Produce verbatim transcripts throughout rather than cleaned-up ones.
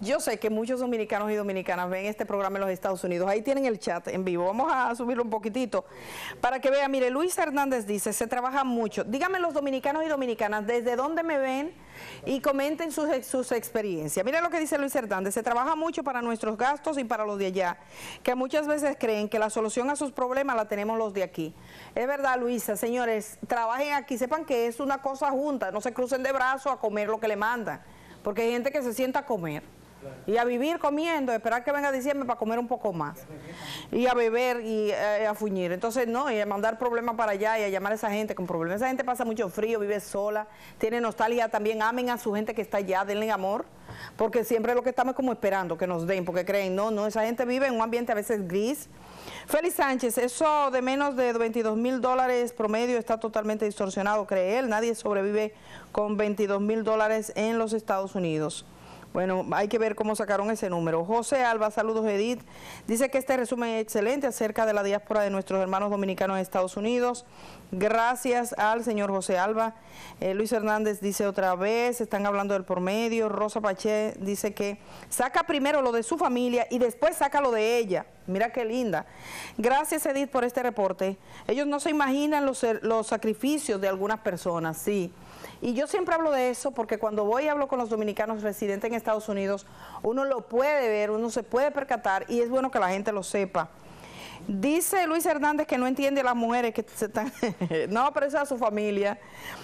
Yo sé que muchos dominicanos y dominicanas ven este programa en los Estados Unidos. Ahí tienen el chat en vivo. Vamos a subirlo un poquitito para que vean. Mire, Luis Hernández dice, se trabaja mucho. Díganme los dominicanos y dominicanas, ¿desde dónde me ven? Y comenten sus, sus experiencias. Mira lo que dice Luis Hernández, se trabaja mucho para nuestros gastos y para los de allá, que muchas veces creen que la solución a sus problemas la tenemos los de aquí. Es verdad, Luisa, señores, trabajen aquí, sepan que es una cosa junta, no se crucen de brazos a comer lo que le mandan, porque hay gente que se sienta a comer. Y a vivir comiendo, esperar que venga diciembre para comer un poco más. Y a beber y eh, a fuñir. Entonces, no, y a mandar problemas para allá y a llamar a esa gente con problemas. Esa gente pasa mucho frío, vive sola, tiene nostalgia también. Amen a su gente que está allá, denle amor. Porque siempre lo que estamos es como esperando que nos den, porque creen, no, no, esa gente vive en un ambiente a veces gris. Félix Sánchez, eso de menos de veintidós mil dólares promedio está totalmente distorsionado, cree él. Nadie sobrevive con veintidós mil dólares en los Estados Unidos. Bueno, hay que ver cómo sacaron ese número. José Alba, saludos Edith, dice que este resumen es excelente acerca de la diáspora de nuestros hermanos dominicanos en Estados Unidos. Gracias al señor José Alba. Eh, Luis Hernández dice otra vez, están hablando del promedio. Rosa Paché dice que saca primero lo de su familia y después saca lo de ella. Mira qué linda. Gracias Edith por este reporte. Ellos no se imaginan los, los sacrificios de algunas personas, sí. Y yo siempre hablo de eso porque cuando voy y hablo con los dominicanos residentes en Estados Unidos, uno lo puede ver, uno se puede percatar y es bueno que la gente lo sepa. Dice Luis Hernández que no entiende a las mujeres que se están... no, pero esa es su familia.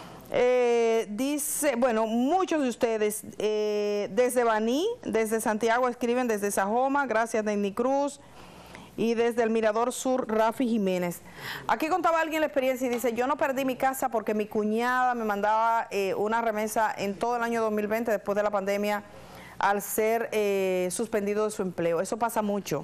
Eh, dice, bueno, muchos de ustedes eh, desde Baní, desde Santiago escriben, desde Sajoma, gracias Denny Cruz. Y desde el Mirador Sur, Rafi Jiménez. Aquí contaba alguien la experiencia y dice, yo no perdí mi casa porque mi cuñada me mandaba eh, una remesa en todo el año dos mil veinte, después de la pandemia, al ser eh, suspendido de su empleo. Eso pasa mucho.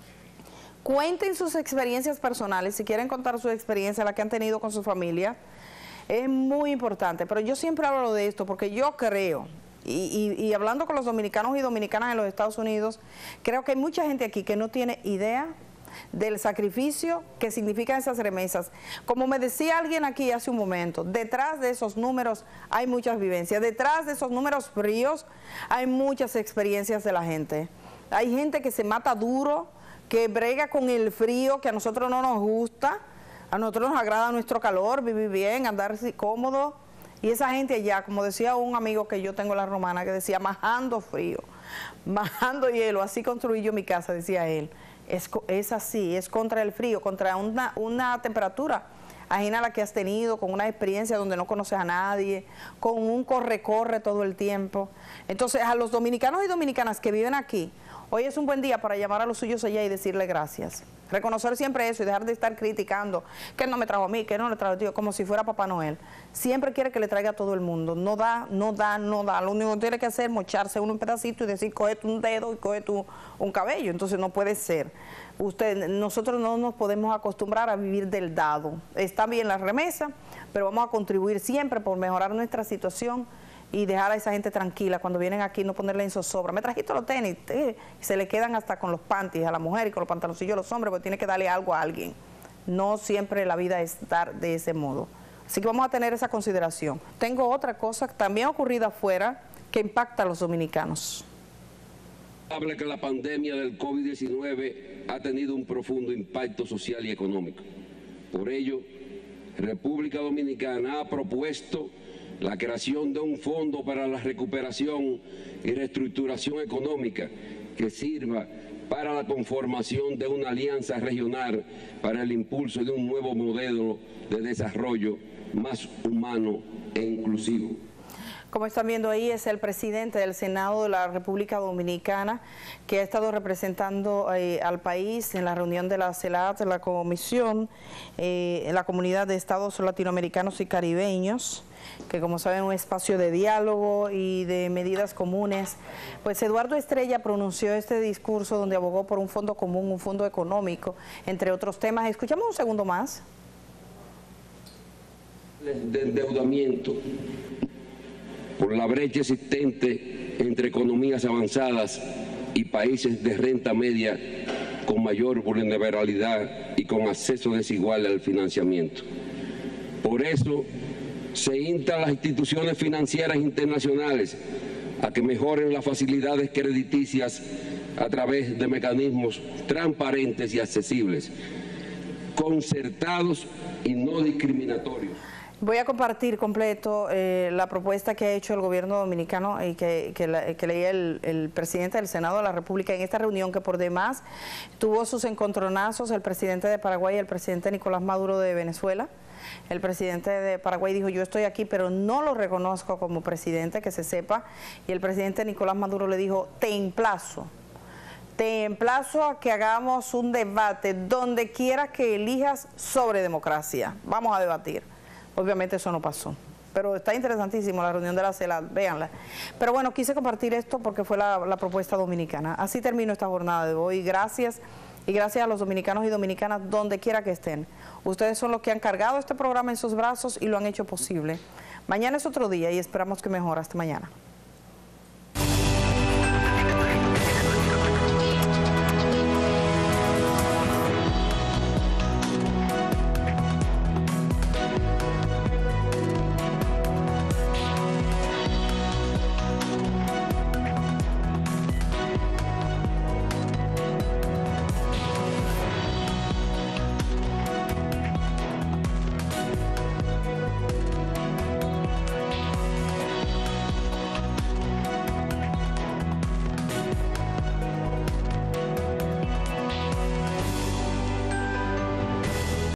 Cuenten sus experiencias personales, si quieren contar su experiencia, la que han tenido con su familia. Es muy importante, pero yo siempre hablo de esto porque yo creo... Y, y, y hablando con los dominicanos y dominicanas en los Estados Unidos, creo que hay mucha gente aquí que no tiene idea del sacrificio que significan esas remesas. Como me decía alguien aquí hace un momento, detrás de esos números hay muchas vivencias, detrás de esos números fríos hay muchas experiencias de la gente. Hay gente que se mata duro, que brega con el frío, que a nosotros no nos gusta, a nosotros nos agrada nuestro calor, vivir bien, andar cómodo. Y esa gente allá, como decía un amigo que yo tengo en La Romana, que decía, majando frío, majando hielo, así construí yo mi casa, decía él. Es, es así, es contra el frío, contra una, una temperatura ajena a la que has tenido, con una experiencia donde no conoces a nadie, con un corre-corre todo el tiempo. Entonces, a los dominicanos y dominicanas que viven aquí, hoy es un buen día para llamar a los suyos allá y decirle gracias. Reconocer siempre eso y dejar de estar criticando, que no me trajo a mí, que no le trajo a ti, como si fuera Papá Noel. Siempre quiere que le traiga a todo el mundo. No da, no da, no da. Lo único que tiene que hacer es mocharse uno un pedacito y decir, cógete un dedo y cógete un, un cabello. Entonces no puede ser. Usted, nosotros no nos podemos acostumbrar a vivir del dado. Está bien la remesa, pero vamos a contribuir siempre por mejorar nuestra situación y dejar a esa gente tranquila cuando vienen aquí, no ponerle en zozobra. Me trajiste los tenis, eh, y se le quedan hasta con los panties a la mujer y con los pantaloncillos a los hombres, porque tiene que darle algo a alguien. No siempre la vida es dar de ese modo. Así que vamos a tener esa consideración. Tengo otra cosa también ocurrida afuera que impacta a los dominicanos. Habla que la pandemia del COVID diecinueve ha tenido un profundo impacto social y económico. Por ello, República Dominicana ha propuesto la creación de un fondo para la recuperación y reestructuración económica que sirva para la conformación de una alianza regional para el impulso de un nuevo modelo de desarrollo más humano e inclusivo. Como están viendo ahí, es el presidente del Senado de la República Dominicana que ha estado representando eh, al país en la reunión de la CELAT, la Comisión, eh, en la Comunidad de Estados Latinoamericanos y Caribeños, que como saben es un espacio de diálogo y de medidas comunes. Pues Eduardo Estrella pronunció este discurso donde abogó por un fondo común, un fondo económico, entre otros temas. Escuchamos un segundo más. De endeudamiento por la brecha existente entre economías avanzadas y países de renta media con mayor vulnerabilidad y con acceso desigual al financiamiento. Por eso se insta a las instituciones financieras internacionales a que mejoren las facilidades crediticias a través de mecanismos transparentes y accesibles, concertados y no discriminatorios. Voy a compartir completo eh, la propuesta que ha hecho el gobierno dominicano y que, que, la, que leía el, el presidente del Senado de la República en esta reunión, que por demás tuvo sus encontronazos el presidente de Paraguay y el presidente Nicolás Maduro de Venezuela. El presidente de Paraguay dijo: yo estoy aquí pero no lo reconozco como presidente, que se sepa, y el presidente Nicolás Maduro le dijo: te emplazo. Te emplazo a que hagamos un debate donde quiera que elijas sobre democracia. Vamos a debatir. Obviamente eso no pasó, pero está interesantísimo la reunión de la CELAC, véanla. Pero bueno, quise compartir esto porque fue la, la propuesta dominicana. Así termino esta jornada de hoy. Gracias, y gracias a los dominicanos y dominicanas donde quiera que estén. Ustedes son los que han cargado este programa en sus brazos y lo han hecho posible. Mañana es otro día y esperamos que mejore. Hasta mañana.